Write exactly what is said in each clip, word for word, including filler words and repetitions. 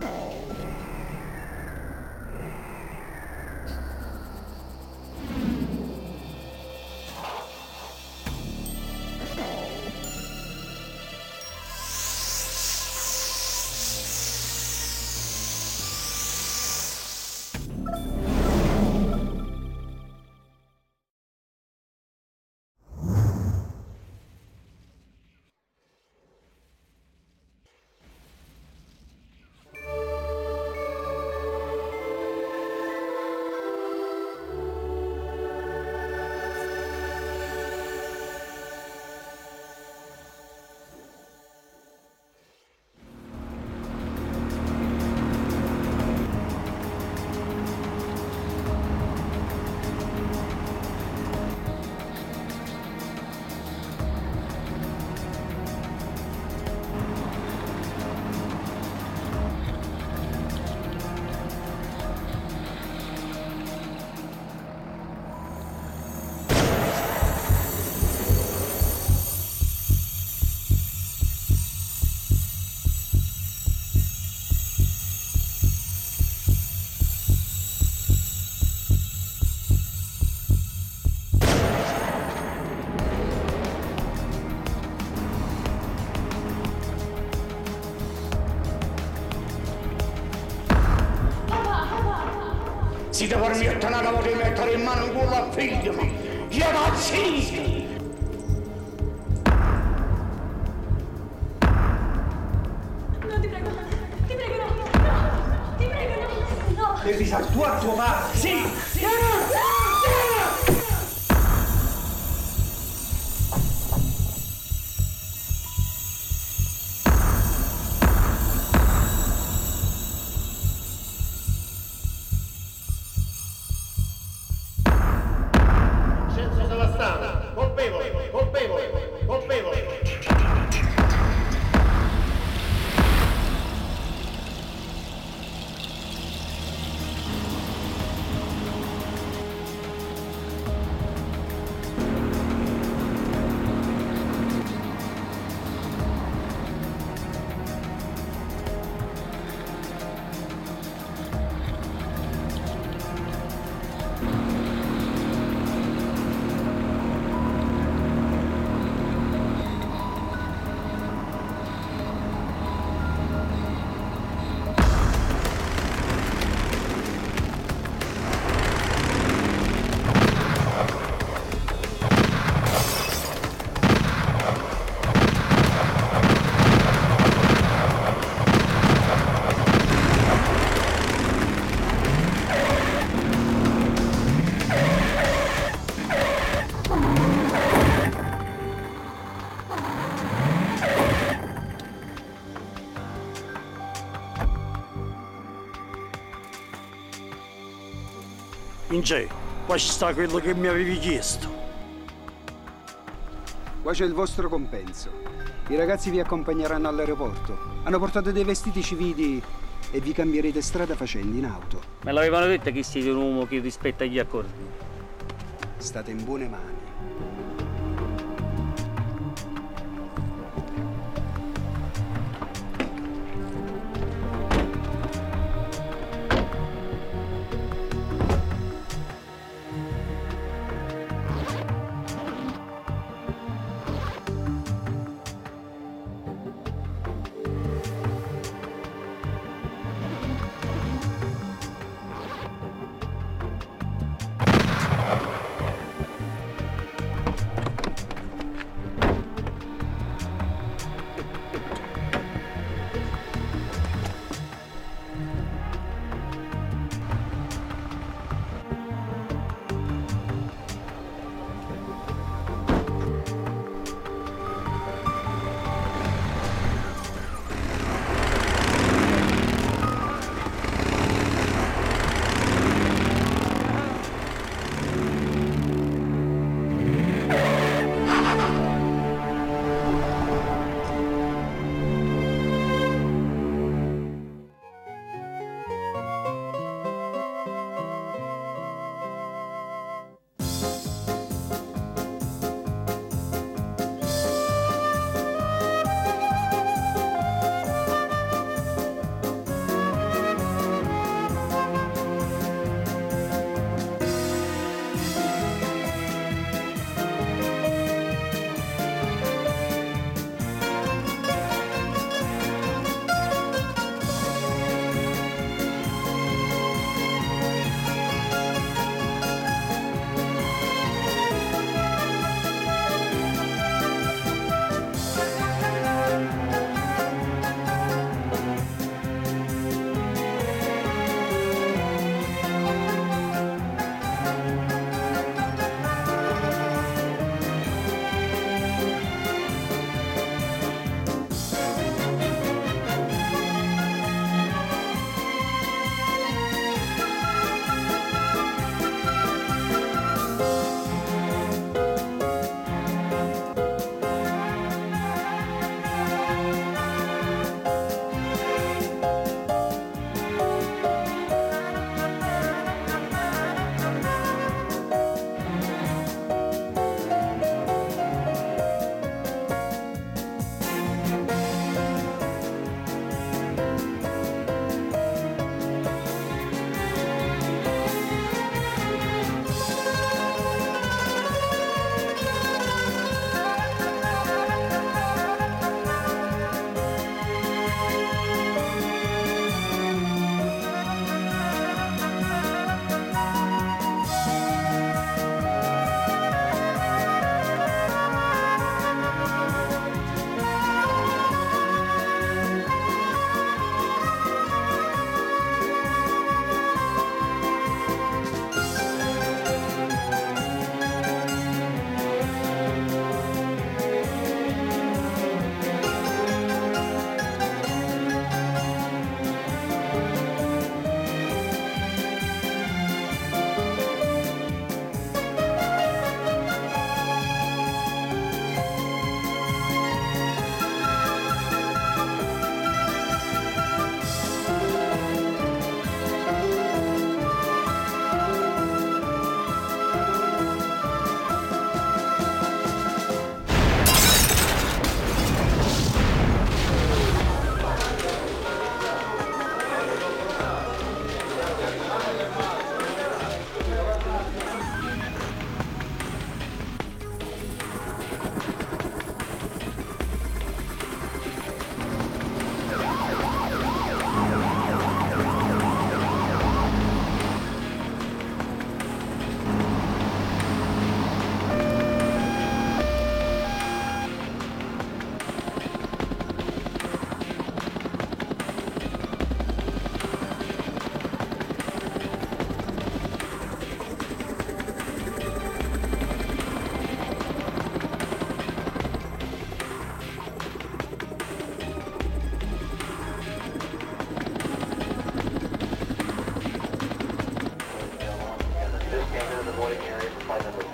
Siete permettenete di mettere in mano in culo a figlio, ma io ragazzi! No, ti prego, ti prego, no, no, ti prego, no, no! Devi fare tu a tuo padre, sì! Sì! No, no! Colpevole, colpevole, colpevole. In c'è, qua ci sta quello che mi avevi chiesto. Qua c'è il vostro compenso. I ragazzi vi accompagneranno all'aeroporto. Hanno portato dei vestiti civili e vi cambierete strada facendo in auto. Me l'avevano detto che siete un uomo che rispetta gli accordi. State in buone mani.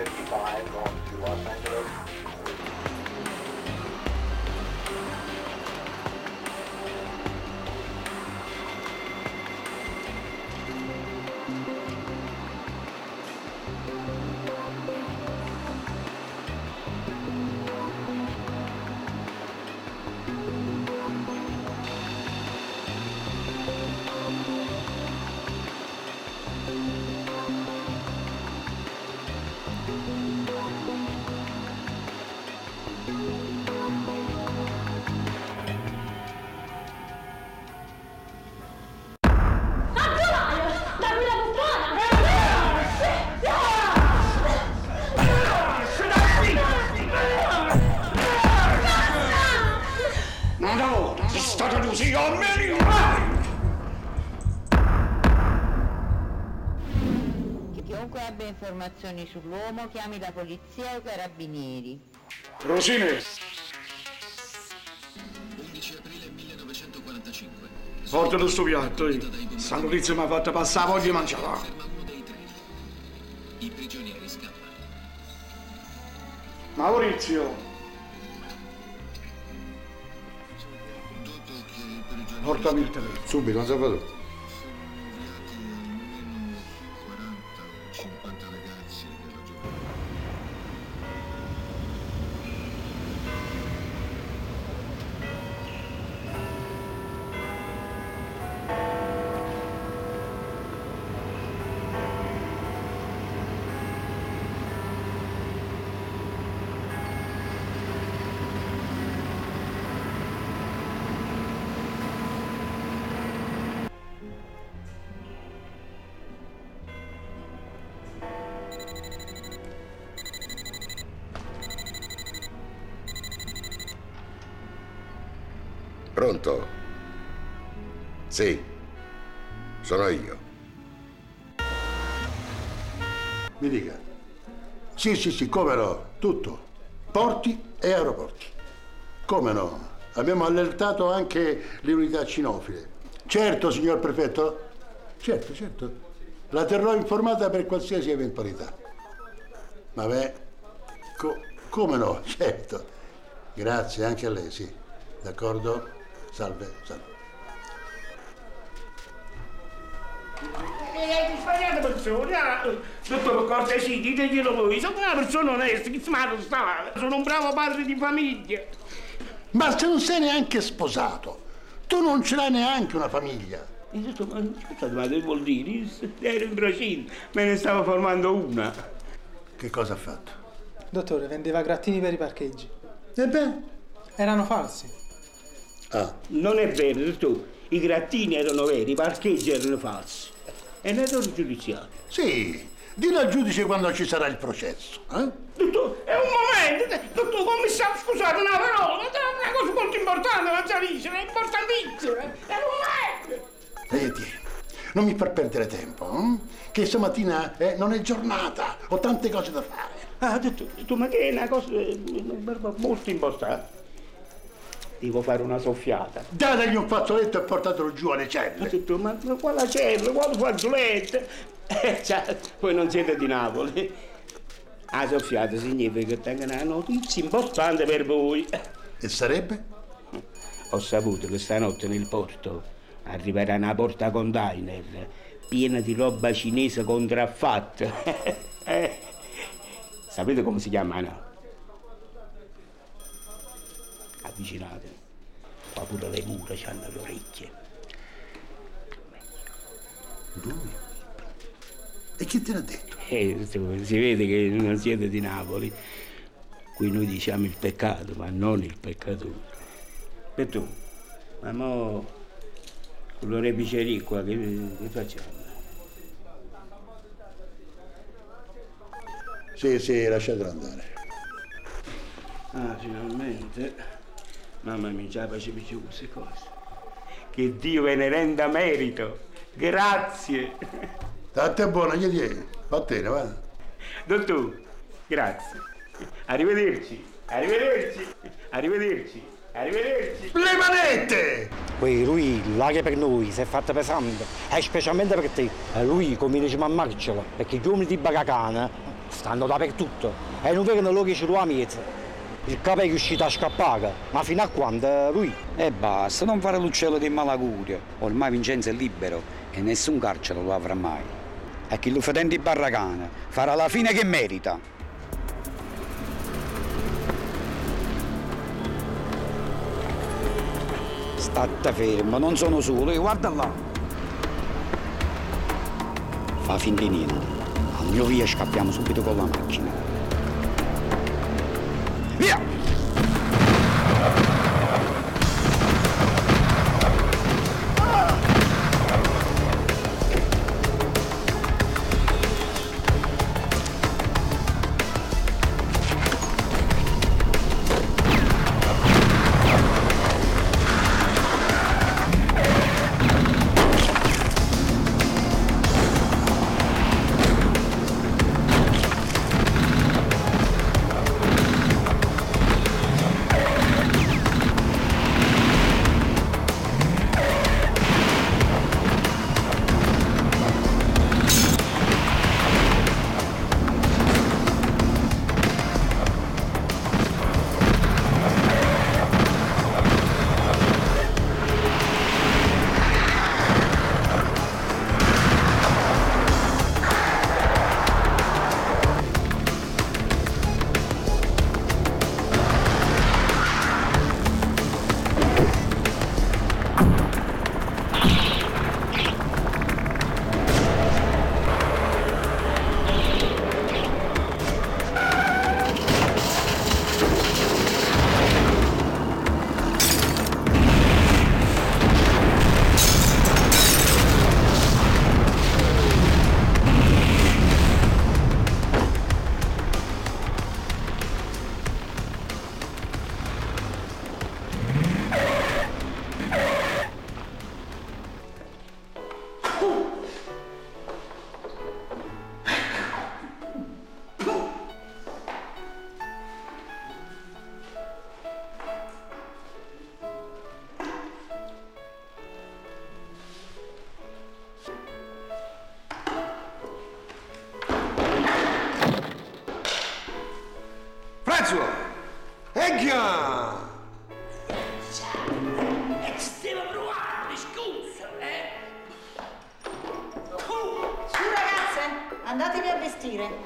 fifty-five going to Los Angeles. Ma no, è stata così almeno! Chiunque abbia informazioni sull'uomo chiami la polizia o i carabinieri. Rosine! undici aprile millenovecentoquarantacinque. Portalo sto piatto, io. Sta notizia mi ha fatto passare la voglia di mangiare. Ferma uno dei tre. I prigionieri scappano. Maurizio! Dopo che i prigionieri Portami il telefono. Subito, non sapevo. sono inviati almeno quaranta o cinquanta ragazzi della giovane. Pronto? Sì, sono io. Mi dica. Sì, sì, sì, come no, tutto. Porti e aeroporti. Come no? Abbiamo allertato anche le unità cinofile. Certo, signor prefetto? Certo, certo. La terrò informata per qualsiasi eventualità. Vabbè, co- come no, certo. Grazie, anche a lei, sì. D'accordo? Salve, salve. Eh, sbagliate persone, ah, dottor cortesia, diteglielo voi, sono una persona onesta, che smato sta, sono un bravo padre di famiglia. Ma se non sei neanche sposato, tu non ce l'hai neanche una famiglia. E detto, ma scusate, ma che vuol dire? Ero in procinto, me ne stavo formando una. Che cosa ha fatto? Dottore, vendeva grattini per i parcheggi. E beh? Erano falsi. Ah, Non è vero, dottore, i grattini erano veri, i parcheggi erano falsi. È un errore giudiziario. sì, dillo al giudice quando ci sarà il processo, eh? Dottore, è un momento, dottore commissario, scusate una parola, è una cosa molto importante, la Giarisce, è importantissima, è un momento. Vedi, non mi far perdere tempo, hm? Che stamattina eh, non è giornata, ho tante cose da fare. Ah, dottore, dottore, ma che è una cosa eh, molto importante. Devo fare una soffiata. Dategli un fazzoletto e portatelo giù alle Ma celle. dottore, ma, ma quale cella, quale fazzoletto? Eh, cioè, voi non siete di Napoli. La soffiata significa che tengo una notizia importante per voi. E sarebbe? Ho saputo che stanotte nel porto arriverà una porta container piena di roba cinese contraffatta. Eh, sapete come si chiama, no? Avvicinate, qua pure le mura c'hanno le orecchie. Lui? E chi te l'ha detto? Eh, si vede che non siete di Napoli. Qui noi diciamo il peccato, ma non il peccatore. E tu? Ma mo con l'oreficeria qua che, che facciamo? Sì, sì, lasciatelo andare. Ah, finalmente. Mamma mia, già facevi più queste cose. Che Dio ve ne renda merito. Grazie. Tante buona, gli tieni. Vattene, va. Dottore, grazie. Arrivederci. Arrivederci. Arrivederci. Arrivederci. Le manette! Poi lui, là che per noi, si è fatta pesante, e specialmente per te. E lui conviene a ammarcelo, perché gli uomini di Bagacana Stanno dappertutto. E non vedono loro che c'è la mezza. Il capo è riuscito a scappare, ma fino a quando lui? E basta, non fare l'uccello di malaguria. Ormai Vincenzo è libero e nessun carcere lo avrà mai. E chi lo fedente in barracana farà la fine che merita. State fermo, non sono solo, io guarda là. Fa finta di niente. Al mio via scappiamo subito con la macchina. Via! Eggia! Stiamo provando, scusa, eh? Su ragazze, andatevi a vestire.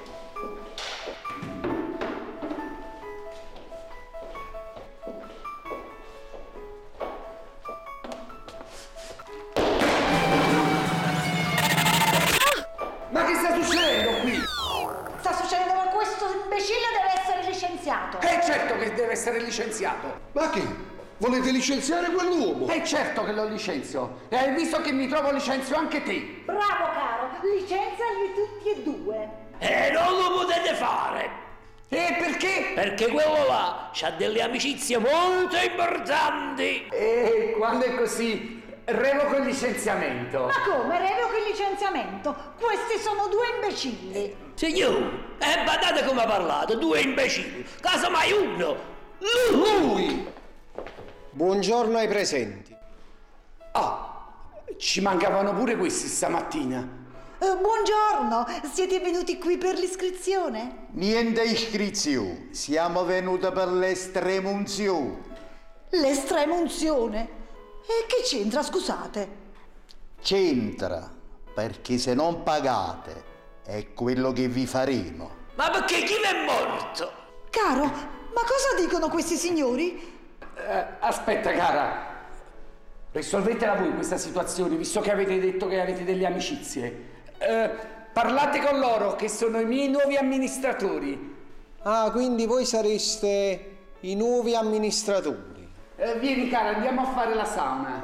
Ma che sta succedendo qui? Sta succedendo che questo imbecille deve essere licenziato. Eh certo che deve essere licenziato. Ma che? Volete licenziare quell'uomo? Eh certo che lo licenzio. E hai visto che mi trovo licenzio anche te. Bravo caro, licenziali tutti e due. E non lo potete fare! E perché? Perché quello là c'ha delle amicizie molto importanti! E quando è così, revoco il licenziamento. Ma come? Revoco il licenziamento? Questi sono due imbecilli. Signore, e badate come ha parlato, due imbecilli, casomai uno! Lui! Buongiorno ai presenti. Ah, ci mancavano pure questi stamattina. Eh, buongiorno, siete venuti qui per l'iscrizione? Niente iscrizione, siamo venuti per l'estremunzione. L'estremunzione? E che c'entra, scusate? C'entra, perché se non pagate è quello che vi faremo. Ma perché chi è morto? Caro, ma cosa dicono questi signori? Eh, aspetta cara, risolvetela voi questa situazione, visto che avete detto che avete delle amicizie. Eh, parlate con loro, che sono i miei nuovi amministratori. Ah, quindi voi sareste i nuovi amministratori. Eh, vieni cara, andiamo a fare la sauna.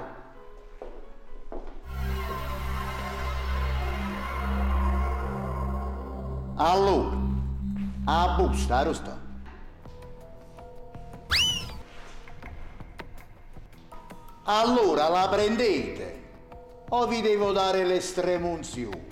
Allora, a busta, Arostò. Allora la prendete o vi devo dare l'estremunzione?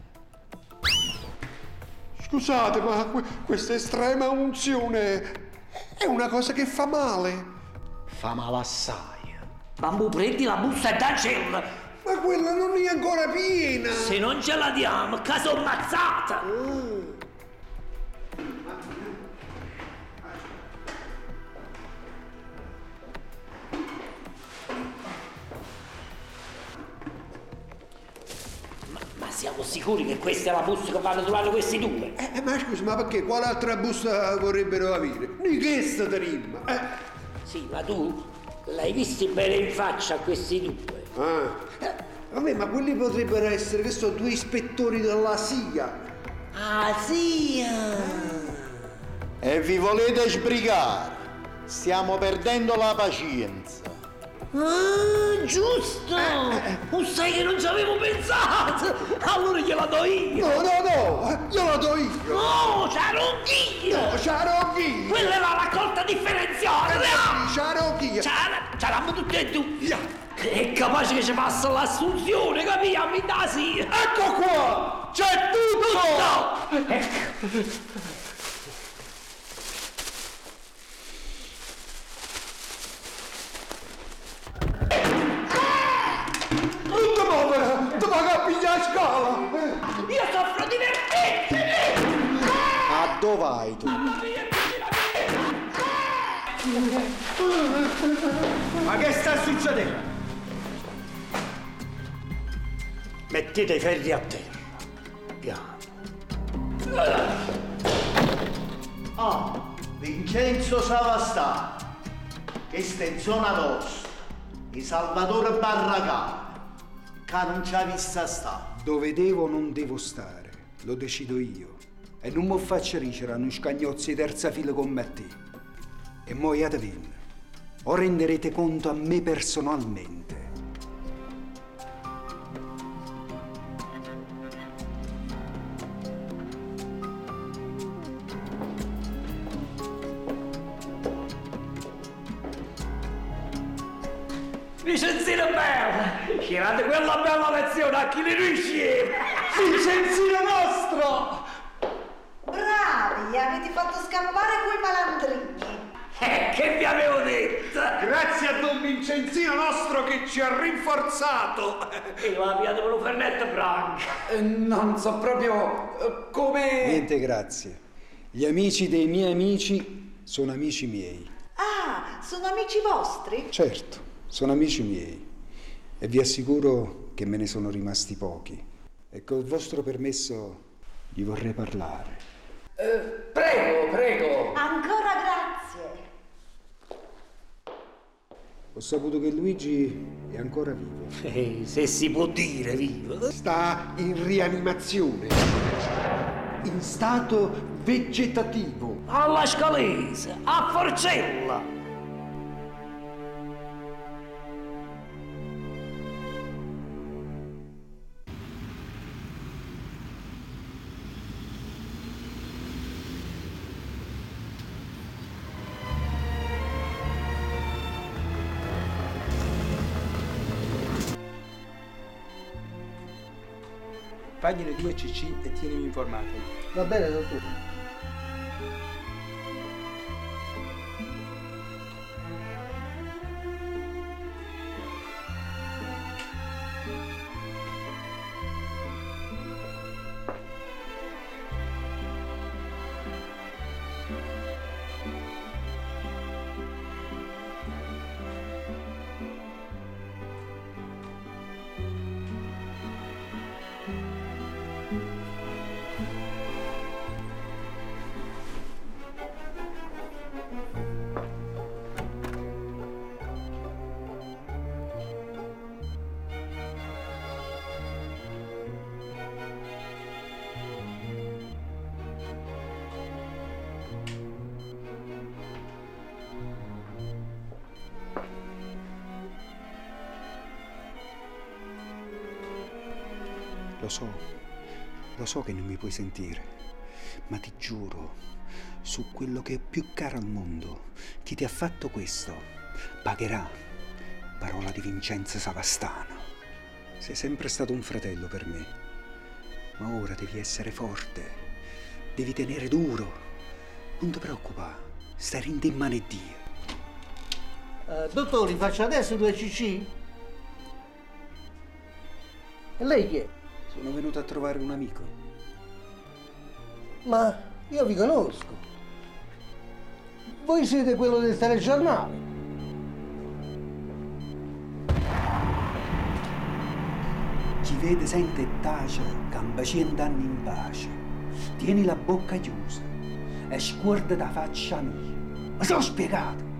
Scusate, ma que- questa estrema unzione è una cosa che fa male. Fa male assai. Bambù, prendi la busta e daccela! Ma quella non è ancora piena. Se non ce la diamo, caso ammazzata! Mm. siamo sicuri che questa è la busta che vanno trovare questi due? Eh, ma scusa, ma perché? Quale altra busta vorrebbero avere? Di che sta terimma? Eh. Sì, ma tu l'hai visti bene in faccia a questi due? Ah. Eh, vabbè, ma quelli potrebbero essere, che so, due ispettori della S I A. Ah, sì! E vi volete sbrigare? Stiamo perdendo la pazienza. Ah, giusto! Non sai che non ci avevo pensato! Allora gliela do io! No, no, no! Gliela do io! No, c'ero anch'io! No, c'ero anch'io! Quella è la raccolta differenziata! Eh, c'ero anch'io! C'eravamo tutti e due! È capace che ci passa l'assunzione, capì? A me da sì! Ecco qua! C'è tutto! tutto. Ecco! Brutta povera! Ti paga a pigliare a scala! Io soffro di vertigini! A dove vai tu? Ma che sta succedendo? Mettete i ferri a terra. Piano. Ah, Vincenzo Savastano. Questa è zona nostra. Di Salvatore Barragana. Che non ci ha vista sta. Dove devo o non devo stare, lo decido io. E non mi faccio ricere a scagnozzi terza fila con me te. E moiate vin. O renderete conto a me personalmente. Vicenzino bello! Ci date quella bella lezione a chi ne riusciva! Vicenzino nostro! Bravi, avete fatto scappare quei malandrini. Eh, che vi avevo detto! Grazie a Don Vincenzino nostro che ci ha rinforzato! E la via dello Fernetto Branca! Eh, non so proprio eh, come... Niente grazie. Gli amici dei miei amici sono amici miei. Ah, sono amici vostri? Certo, sono amici miei. E vi assicuro che me ne sono rimasti pochi. E col vostro permesso gli vorrei parlare. Eh, prego, prego! Ancora grazie. Ho saputo che Luigi è ancora vivo. Eh, se si può dire vivo. Sta in rianimazione. In stato vegetativo. Alla Scalese, a Forcella. Pagine due C C e tienimi informato. Va bene, dottore. Lo so, lo so che non mi puoi sentire, ma ti giuro, su quello che è più caro al mondo, chi ti ha fatto questo pagherà. Parola di Vincenzo Savastano. Sei sempre stato un fratello per me, ma ora devi essere forte, devi tenere duro. Non ti preoccupare, stai in mano a Dio. Uh, dottore, faccio adesso due C C? E lei chi è? Sono venuto a trovare un amico. Ma io vi conosco. Voi siete quello del telegiornale. Chi vede, sente e tace, campa cent'anni in pace. Tieni la bocca chiusa e sguarda da faccia mia. Ma sono spiegato?